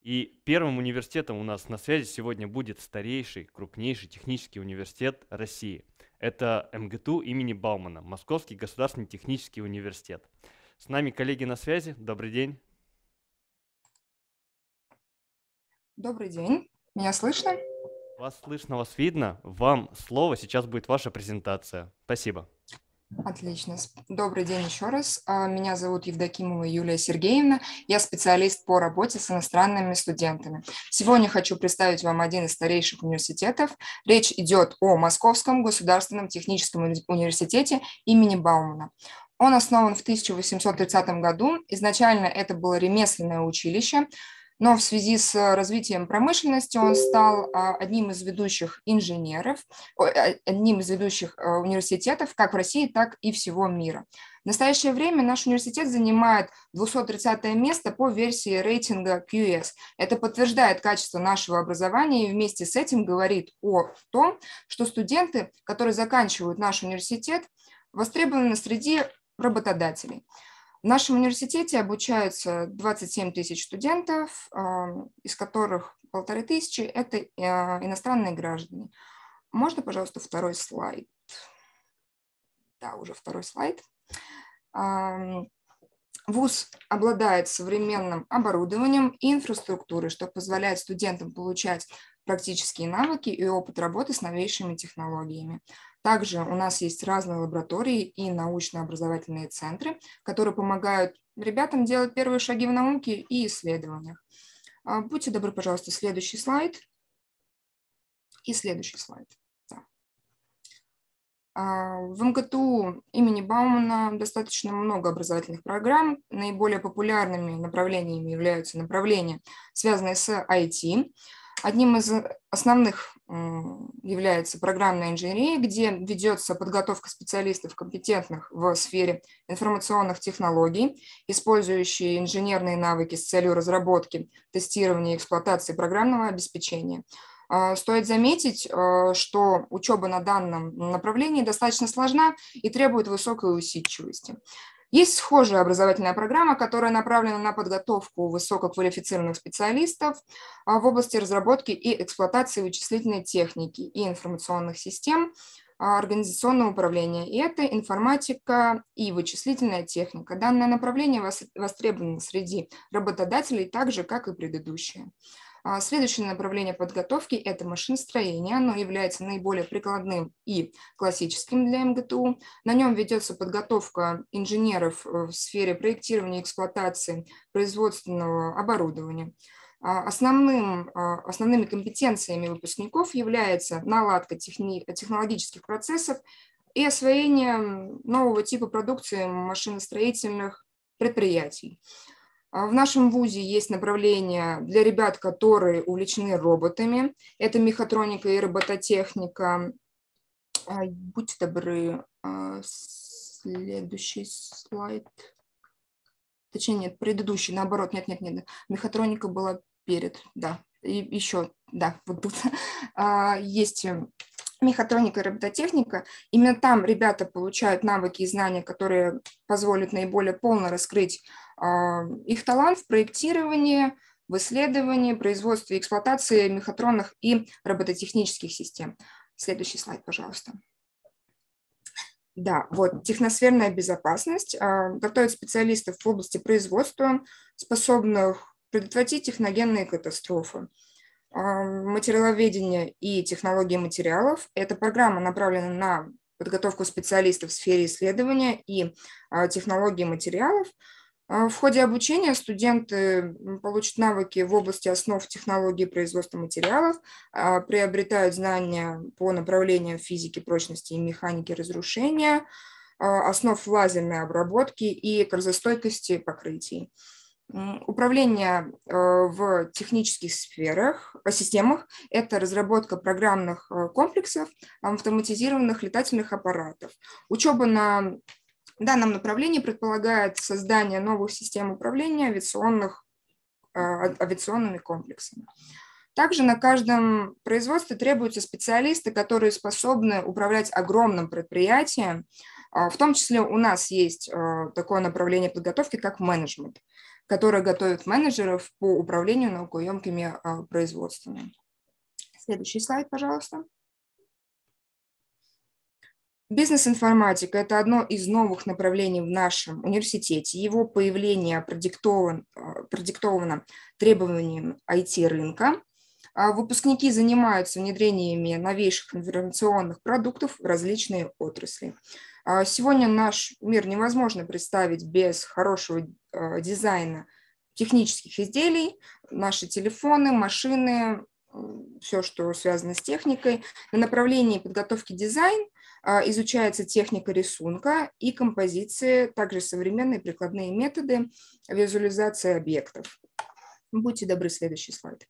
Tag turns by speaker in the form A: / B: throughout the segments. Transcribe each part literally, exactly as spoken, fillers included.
A: И первым университетом у нас на связи сегодня будет старейший, крупнейший технический университет России. Это МГТУ имени Баумана, Московский государственный технический университет. С нами коллеги на связи. Добрый день.
B: Добрый день. Меня слышно?
A: Вас слышно, вас видно. Вам слово. Сейчас будет ваша презентация. Спасибо.
B: Отлично. С- Добрый день еще раз. А, Меня зовут Евдокимова Юлия Сергеевна. Я специалист по работе с иностранными студентами. Сегодня хочу представить вам один из старейших университетов. Речь идет о Московском государственном техническом уни- университете имени Баумана. Он основан в тысяча восемьсот тридцатом году. Изначально это было ремесленное училище, но в связи с развитием промышленности он стал а, одним из ведущих инженеров, ой, а, одним из ведущих а, университетов как в России, так и всего мира. В настоящее время наш университет занимает двести тридцатое место по версии рейтинга кью эс. Это подтверждает качество нашего образования и вместе с этим говорит о том, что студенты, которые заканчивают наш университет, востребованы среди работодателей. В нашем университете обучаются двадцать семь тысяч студентов, из которых полторы тысячи – это иностранные граждане. Можно, пожалуйста, второй слайд? Да, уже второй слайд. ВУЗ обладает современным оборудованием и инфраструктурой, что позволяет студентам получать практические навыки и опыт работы с новейшими технологиями. Также у нас есть разные лаборатории и научно-образовательные центры, которые помогают ребятам делать первые шаги в науке и исследованиях. Будьте добры, пожалуйста, следующий слайд и следующий слайд. В МГТУ имени Баумана достаточно много образовательных программ. Наиболее популярными направлениями являются направления, связанные с ай ти. Одним из основных является программная инженерия, где ведется подготовка специалистов, компетентных в сфере информационных технологий, использующие инженерные навыки с целью разработки, тестирования и эксплуатации программного обеспечения. Стоит заметить, что учеба на данном направлении достаточно сложна и требует высокой усидчивости. Есть схожая образовательная программа, которая направлена на подготовку высококвалифицированных специалистов в области разработки и эксплуатации вычислительной техники и информационных систем организационного управления. И это информатика и вычислительная техника. Данное направление востребовано среди работодателей так же, как и предыдущее. Следующее направление подготовки – это машиностроение. Оно является наиболее прикладным и классическим для МГТУ. На нем ведется подготовка инженеров в сфере проектирования и эксплуатации производственного оборудования. Основным, основными компетенциями выпускников является наладка техни, технологических процессов и освоение нового типа продукции машиностроительных предприятий. В нашем вузе есть направление для ребят, которые увлечены роботами. Это мехатроника и робототехника. Будьте добры, следующий слайд. Точнее, нет, предыдущий, наоборот, нет, нет, нет. Мехатроника была перед, да. И еще, да, вот тут есть мехатроника и робототехника. Именно там ребята получают навыки и знания, которые позволят наиболее полно раскрыть их талант в проектировании, в исследовании, производстве и эксплуатации мехатронных и робототехнических систем. Следующий слайд, пожалуйста. Да, вот техносферная безопасность готовит специалистов в области производства, способных предотвратить техногенные катастрофы. Материаловедение и технологии материалов. Эта программа направлена на подготовку специалистов в сфере исследования и технологии материалов. В ходе обучения студенты получат навыки в области основ технологии производства материалов, приобретают знания по направлениям физики прочности и механики разрушения, основ лазерной обработки и коррозостойкости покрытий. Управление в технических сферах, системах – это разработка программных комплексов автоматизированных летательных аппаратов. Учеба на В данном направлении предполагает создание новых систем управления авиационных, авиационными комплексами. Также на каждом производстве требуются специалисты, которые способны управлять огромным предприятием. В том числе у нас есть такое направление подготовки, как менеджмент. которая готовит менеджеров по управлению наукоемкими производствами. Следующий слайд, пожалуйста. Бизнес-информатика – это одно из новых направлений в нашем университете. Его появление продиктовано, продиктовано требованиям ай ти-рынка. Выпускники занимаются внедрениями новейших информационных продуктов в различные отрасли. Сегодня наш мир невозможно представить без хорошего дизайна технических изделий. Наши телефоны, машины, все, что связано с техникой. На направлении подготовки дизайн изучается техника рисунка и композиции, также современные прикладные методы визуализации объектов. Будьте добры, следующий слайд.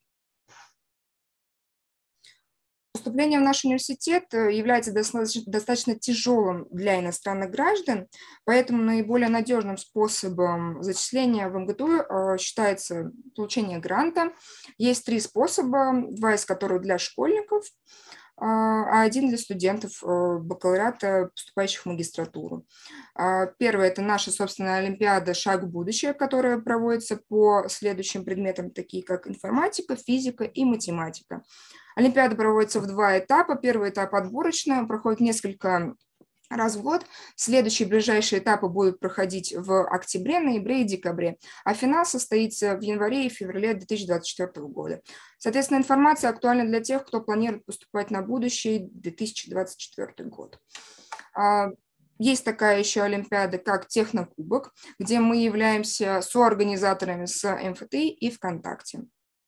B: Поступление в наш университет является достаточно тяжелым для иностранных граждан, поэтому наиболее надежным способом зачисления в эм гэ тэ у считается получение гранта. Есть три способа, два из которых для школьников, а один для студентов бакалавриата, поступающих в магистратуру. Первое – это наша собственная олимпиада «Шаг в будущее», которая проводится по следующим предметам, такие как информатика, физика и математика. Олимпиада проводится в два этапа. Первый этап отборочный, проходит несколько раз в год. Следующие ближайшие этапы будут проходить в октябре, ноябре и декабре, а финал состоится в январе и феврале две тысячи двадцать четвёртого года. Соответственно, информация актуальна для тех, кто планирует поступать на будущий две тысячи двадцать четвёртый год. Есть такая еще олимпиада, как Технокубок, где мы являемся соорганизаторами с эм эф тэ и ВКонтакте.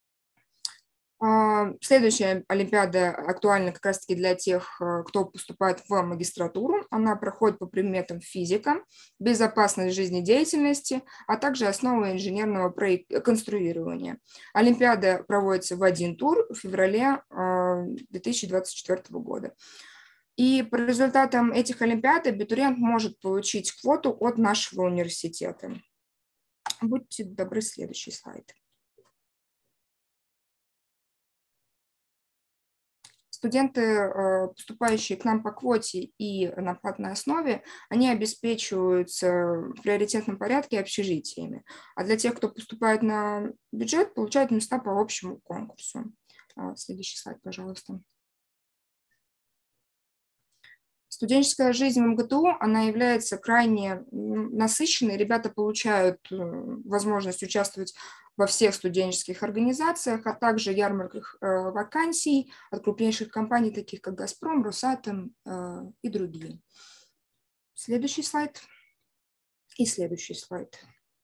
B: Следующая олимпиада актуальна как раз-таки для тех, кто поступает в магистратуру. Она проходит по предметам физика, безопасность жизнедеятельности, а также основы инженерного конструирования. Олимпиада проводится в один тур в феврале две тысячи двадцать четвёртого года. И по результатам этих олимпиад абитуриент может получить квоту от нашего университета. Будьте добры, следующий слайд. Студенты, поступающие к нам по квоте и на платной основе, они обеспечиваются в приоритетном порядке общежитиями. А для тех, кто поступает на бюджет, получают места по общему конкурсу. Следующий слайд, пожалуйста. Студенческая жизнь в эм гэ тэ у, она является крайне насыщенной. Ребята получают возможность участвовать во всех студенческих организациях, а также ярмарках э, вакансий от крупнейших компаний, таких как «Газпром», «Росатом» э, и другие. Следующий слайд и следующий слайд.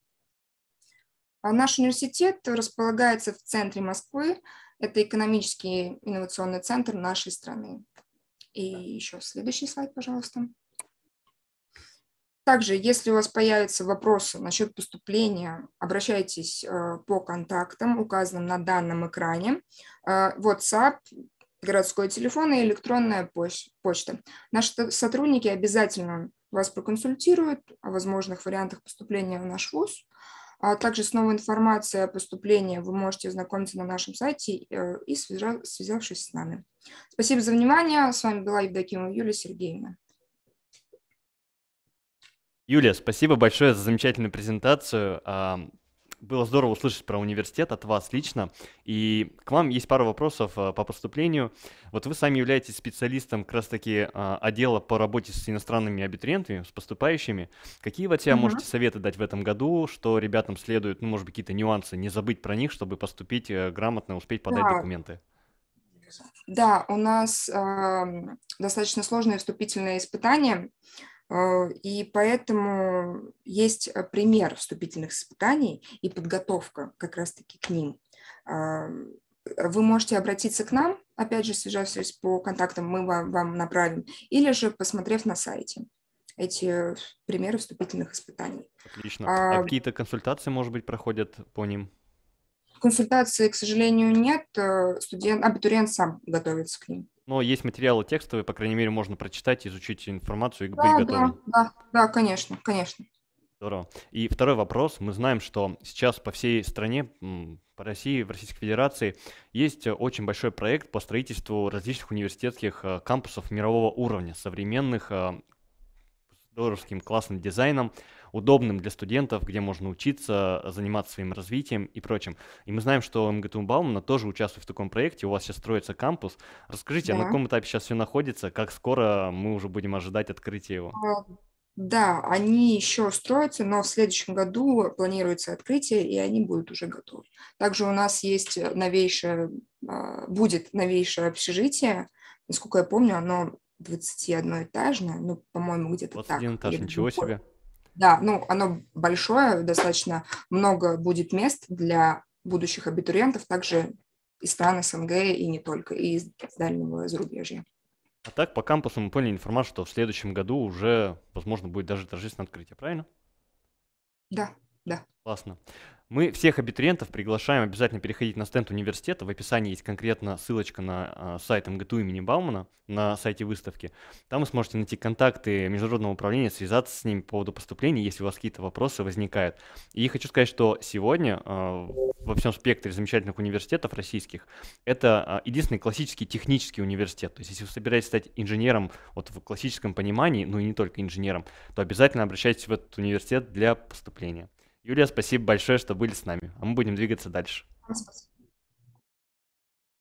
B: Наш университет располагается в центре Москвы. Это экономический инновационный центр нашей страны. И еще следующий слайд, пожалуйста. Также, если у вас появятся вопросы насчет поступления, обращайтесь по контактам, указанным на данном экране. WhatsApp, городской телефон и электронная почта. Наши сотрудники обязательно вас проконсультируют о возможных вариантах поступления в наш вуз. А также с новой информацией о поступлении вы можете ознакомиться на нашем сайте и связавшись с нами. Спасибо за внимание. С вами была Евдокимова Юлия Сергеевна.
A: Юлия, спасибо большое за замечательную презентацию. Было здорово услышать про университет от вас лично. И к вам есть пара вопросов по поступлению. Вот вы сами являетесь специалистом как раз-таки отдела по работе с иностранными абитуриентами, с поступающими. Какие вы от себя uh-huh. можете советы дать в этом году, что ребятам следует, ну, может быть, какие-то нюансы, не забыть про них, чтобы поступить грамотно, успеть подать
B: да.
A: документы?
B: Да, у нас э, достаточно сложные вступительные испытания. И поэтому есть пример вступительных испытаний и подготовка как раз-таки к ним. Вы можете обратиться к нам, опять же, связавшись по контактам, мы вам, вам направим, или же посмотрев на сайте эти примеры вступительных испытаний.
A: Отлично. А, а какие-то консультации, может быть, проходят по ним?
B: Консультации, к сожалению, нет. Студент, абитуриент сам готовится к ним.
A: Но есть материалы текстовые, по крайней мере, можно прочитать, изучить информацию и
B: да,
A: быть готовым.
B: Да, да, да, конечно, конечно.
A: Здорово. И второй вопрос. Мы знаем, что сейчас по всей стране, по России, в Российской Федерации, есть очень большой проект по строительству различных университетских кампусов мирового уровня, современных, с здоровским классным дизайном. удобным для студентов, где можно учиться, заниматься своим развитием и прочим. И мы знаем, что МГТУ Баумана тоже участвует в таком проекте, у вас сейчас строится кампус. Расскажите, а на
B: Да.
A: каком этапе сейчас все находится, как скоро мы уже будем ожидать открытия его?
B: А, Да, они еще строятся, но в следующем году планируется открытие, и они будут уже готовы. Также у нас есть новейшее, а, будет новейшее общежитие. Насколько я помню, оно двадцатиодноэтажное, ну, по-моему, где-то
A: двадцать один
B: так.
A: этаж,
B: Или
A: ничего
B: другое.
A: себе.
B: Да, ну, оно большое, достаточно много будет мест для будущих абитуриентов, также из стран СНГ и не только, и из дальнего зарубежья.
A: А так, по кампусу мы поняли информацию, что в следующем году уже, возможно, будет даже торжественное открытие, правильно?
B: Да, да.
A: Классно. Мы всех абитуриентов приглашаем обязательно переходить на стенд университета. В описании есть конкретно ссылочка на а, сайт МГТУ имени Баумана, на сайте выставки. Там вы сможете найти контакты международного управления, связаться с ними по поводу поступления, если у вас какие-то вопросы возникают. И хочу сказать, что сегодня а, во всем спектре замечательных университетов российских это а, единственный классический технический университет. То есть если вы собираетесь стать инженером вот в классическом понимании, ну и не только инженером, то обязательно обращайтесь в этот университет для поступления. Юлия, спасибо большое, что были с нами. А мы будем двигаться дальше.
B: Спасибо.